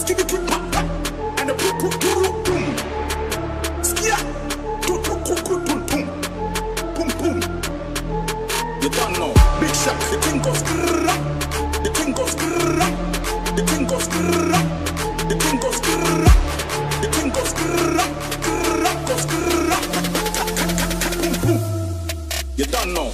skibby quick pop pop, and a boom boom boom boom. Skia, boom boom boom boom boom boom, boom boom. You don't know. Big shot, the thing goes grrrr, the thing goes grrrr, the thing goes grrrr, the thing goes grrrr, the thing goes grrrr, grrrr, goes grrrr, boom boom. You don't know.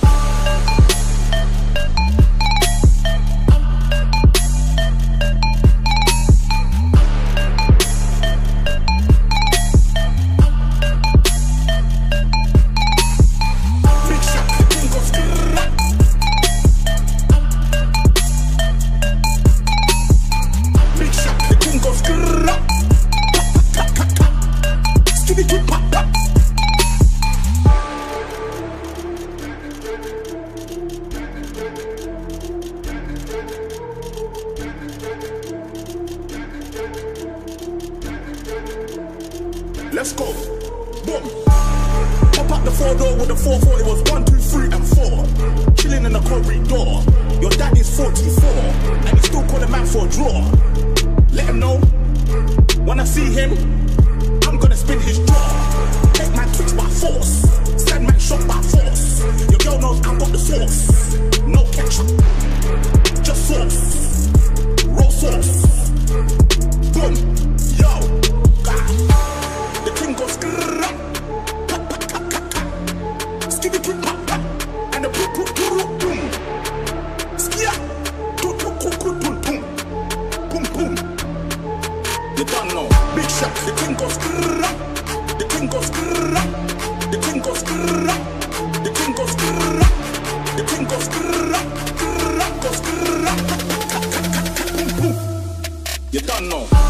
Let's go. Boom. Pop up the 4-door with the 4-4. It was 1, 2, 3, and 4. Chilling in the corridor. Your daddy's 44, and he still call a man for a draw. Let him know. When I see him, I'm gonna spin his jaw. Make man twitch by force. Send man shot by force. Your girl knows I got the sauce. No ketchup, just sauce. Raw sauce. Boom. Yo. The king goes grrrr, pop pop pop pop pop, skibby quick pop pop, and a boom boom boom boom. Skia, boom boom boom boom boom, boom boom. You don't know. Big shot, the king goes grrrr, the king goes grrrr, the king goes grrrr, the king goes grrrr, the king goes grrrr, grrrr goes grrrr, boom boom. You don't know.